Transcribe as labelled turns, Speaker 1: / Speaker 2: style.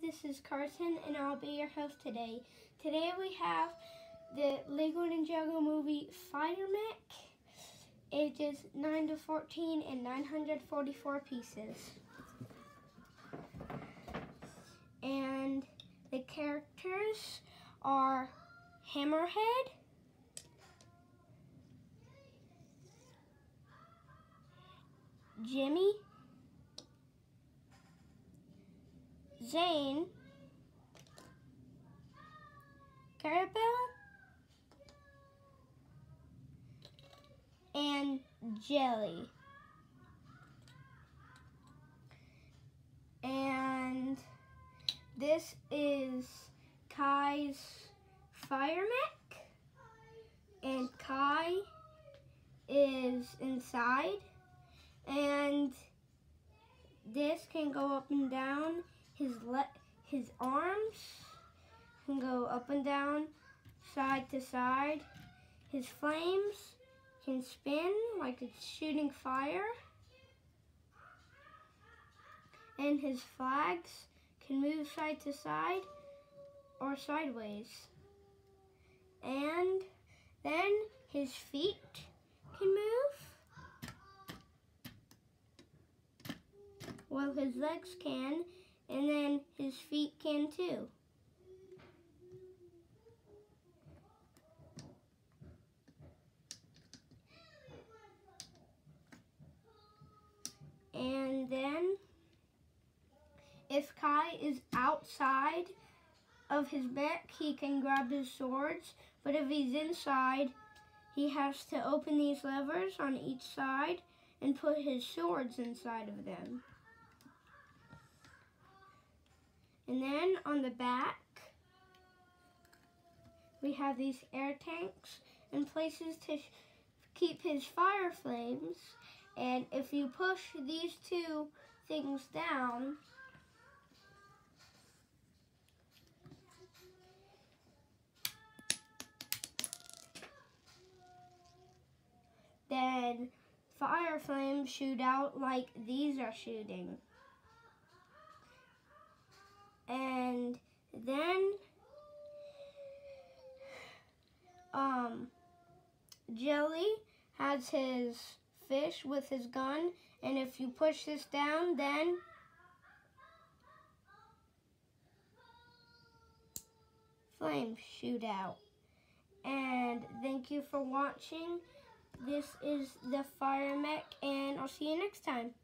Speaker 1: this is Carson and I'll be your host today. Today we have the Lego Ninjago movie Fire Mech, ages 9 to 14 and 944 pieces. And the characters are Hammerhead, Jimmy, Zane, Carabelle, and Jelly. And this is Kai's Fire Mech, and Kai is inside, and this can go up and down. His arms can go up and down, side to side. His flames can spin like it's shooting fire. And his flags can move side to side or sideways. And then his feet can move. Well, his legs can, and then his feet can too. And then, if Kai is outside of his mech, he can grab his swords, but if he's inside, he has to open these levers on each side and put his swords inside of them. And then on the back, we have these air tanks and places to keep his fire flames. And if you push these two things down, then fire flames shoot out like these are shooting. And then Jelly has his fish with his gun, and if you push this down, then flames shoot out. And thank you for watching. This is the Fire Mech, and I'll see you next time.